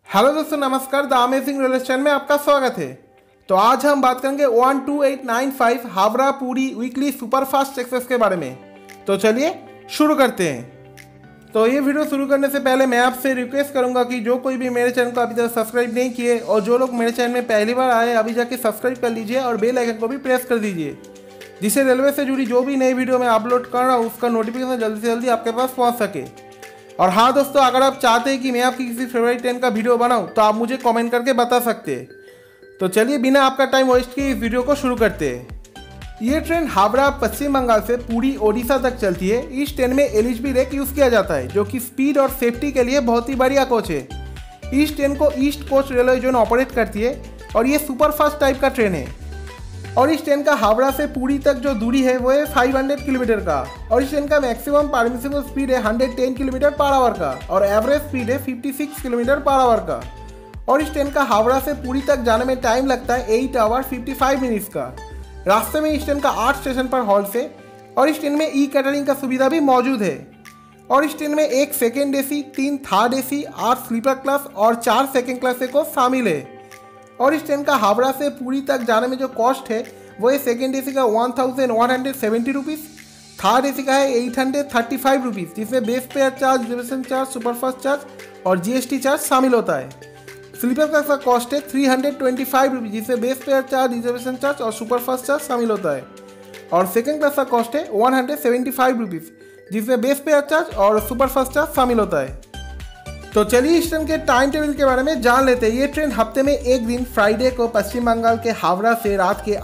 Hello दोस्तों, नमस्कार। The amazing railway channel में आपका स्वागत है। तो आज हम बात करेंगे 12895 Howrah Puri weekly superfast express के बारे में। तो चलिए शुरू करते हैं। तो ये वीडियो शुरू करने से पहले मैं आपसे रिक्वेस्ट करूंगा कि जो कोई भी मेरे चैनल को अभी तक सब्सक्राइब नहीं किए और जो लोग मेरे चैनल में पहली बार आए अभी जाके सब्सक्राइब कर लीजिए और बेल आइकन को भी प्रेस कर दीजिए, जिससे रेलवे से जुड़ी जो भी नई वीडियो मैं अपलोड कर रहा हूँ उसका नोटिफिकेशन जल्दी से जल्दी आपके पास पहुँच सके। और हाँ दोस्तों, अगर आप चाहते हैं कि मैं आपकी किसी फेवरेट ट्रेन का वीडियो बनाऊं तो आप मुझे कमेंट करके बता सकते हैं। तो चलिए बिना आपका टाइम वेस्ट किए इस वीडियो को शुरू करते हैं। ये ट्रेन हावड़ा पश्चिम बंगाल से पुरी ओडिशा तक चलती है। इस ट्रेन में एलएचबी रेक यूज़ किया जाता है, जो कि स्पीड और सेफ्टी के लिए बहुत ही बढ़िया कोच है। इस ट्रेन को East Coast Railway zone operate करती है और ये सुपरफास्ट टाइप का ट्रेन है। और इस ट्रेन का हावड़ा से पुरी तक जो दूरी है वो है 500 किलोमीटर का। और इस ट्रेन का मैक्सिमम परमिसिबल स्पीड है 110 किलोमीटर पर आवर का और एवरेज स्पीड है 56 किलोमीटर पर आवर का। और इस ट्रेन का हावड़ा से पुरी तक जाने में टाइम लगता है 8 आवर 55 मिनट्स का। रास्ते में इस ट्रेन का 8 स्टेशन पर हॉल्ट है और इस ट्रेन में ई कैटरिंग का सुविधा भी मौजूद है। और इस ट्रेन में 1 second AC, 3 third AC, 8 sleeper class और 4 सेकेंड क्लास को शामिल है। और इस ट्रेन का हावड़ा से पुरी तक जाने में जो कॉस्ट है वो है सेकेंड एसी का 1170 रुपीज़, थर्ड एसी का है 835 रुपीज़, जिसमें base fare charge, reservation charge, superfast charge और जीएसटी चार्ज शामिल होता है। स्लीपर क्लास का कॉस्ट है 325 रुपीज़, जिसमें base fare charge, reservation charge और सुपरफास्ट चार्ज शामिल होता है। और सेकेंड क्लास का कॉस्ट है 175 रुपीज़, जिसमें बेस फेयर चार्ज और सुपरफास्ट चार्ज शामिल होता है। तो चलिए इस ट्रेन के टाइम टेबल के बारे में जान लेते हैं। ये ट्रेन हफ्ते में एक दिन फ्राइडे को पश्चिम बंगाल के हावड़ा से रात के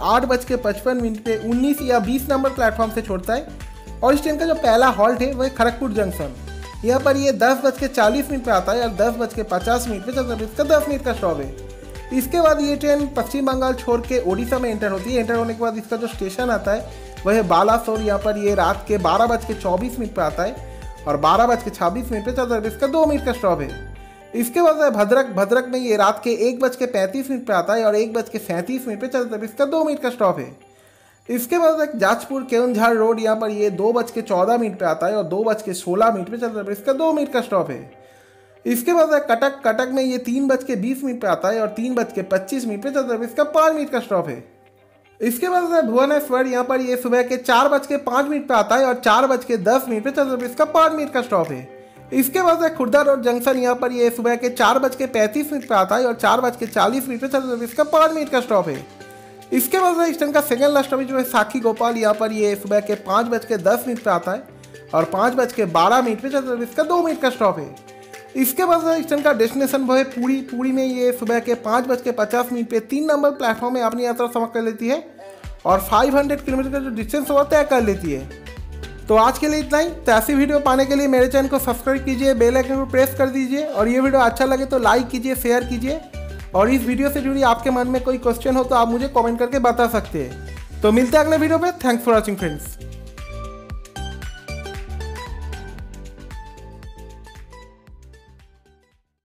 8:55 पे 19 या 20 नंबर प्लेटफॉर्म से छोड़ता है। और इस ट्रेन का जो पहला हॉल्ट है वो है खड़गपुर जंक्शन। यहाँ पर ये 10:40 पे आता है और 10:50 पे चलता है। इसका 10 मिनट का स्टॉप है। इसके बाद ये ट्रेन पश्चिम बंगाल छोड़ के ओडिशा में एंटर होती है। एंटर होने के बाद इसका जो स्टेशन आता है वह है बालासोर। यहाँ पर ये रात के 12:24 पे आता है और 12:26 पे चलता है। इसका 2 मिनट का स्टॉप है। इसके बाद भद्रक में ये रात के 1:35 पे आता है और 1:37 पे चलता है। इसका 2 मिनट का स्टॉप है। इसके बाद जाजपुर केउंझाड़ रोड, यहाँ पर ये 2:14 पे आता है और 2:16 पे चलता है। इसका 2 मिनट का स्टॉप है। इसके बाद कटक में ये 3:20 पे आता है और 3:25 पे चलता है। इसका 5 मिनट का स्टॉप है। इसके बाद भुवनेश्वर, यहाँ पर ये सुबह के 4:05 पे आता है और 4:10 पे चलता है। इसका 5 मिनट का स्टॉप है। इसके बाद खुर्दा रोड जंक्शन, यहाँ पर ये सुबह के 4:35 पे आता है और 4:40 पे चलता है। इसका 5 मिनट का स्टॉप है। इसके बाद इस ट्रेन का सेकेंड लास्ट स्टॉपेज जो है साखी गोपाल, यहाँ पर ये सुबह के 5:10 पे आता है और 5:12 पे चलता है। इसका 2 मिनट का स्टॉप है। इसके बाद इस ट्रेन का डेस्टिनेशन वो है पुरी में ये सुबह के 5:50 पे 3 नंबर प्लेटफॉर्म में अपनी यात्रा समाप्त कर लेती है और 500 किलोमीटर का जो डिस्टेंस हुआ तय कर लेती है। तो आज के लिए इतना ही। तो ऐसी वीडियो पाने के लिए मेरे चैनल को सब्सक्राइब कीजिए, बेल आइकन को प्रेस कर दीजिए और ये वीडियो अच्छा लगे तो लाइक कीजिए, शेयर कीजिए। और इस वीडियो से जुड़ी आपके मन में कोई क्वेश्चन हो तो आप मुझे कमेंट करके बता सकते हैं। तो मिलते हैं अगले वीडियो में। Thanks for watching friends.